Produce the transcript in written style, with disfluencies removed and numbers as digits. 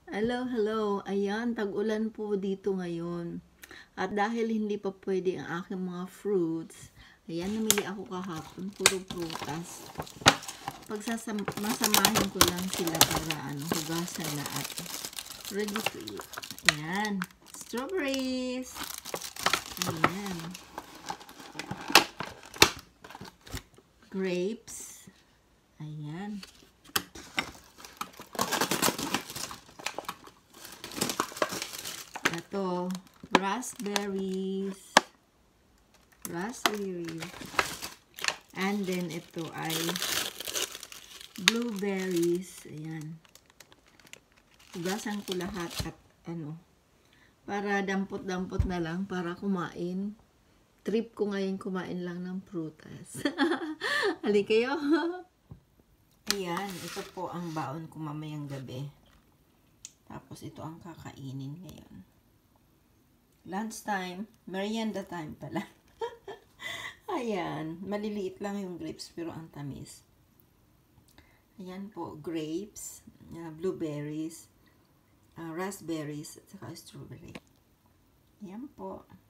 Hello, hello. Ayan, tag-ulan po dito ngayon. At dahil hindi pa pwede ang aking mga fruits, ayan, namili ako kahapon, puro prutas. Masamahin ko lang sila para hugasan na at ready to eat. Ayan, strawberries. Ayan. Grapes. Ayan. Ito, raspberries. And then, ito ay blueberries. Ayan. Hugasan ko lahat at para dampot-dampot na lang para kumain. Trip ko ngayon kumain lang ng prutas. Hali kayo. Ayan, ito po ang baon ko mamayang gabi. Tapos ito ang kakainin ngayon. Lunch time, merienda time pala. Ayan, maliliit lang yung grapes pero ang tamis. Ayan po, grapes, blueberries, raspberries, at saka strawberry. Ayan po.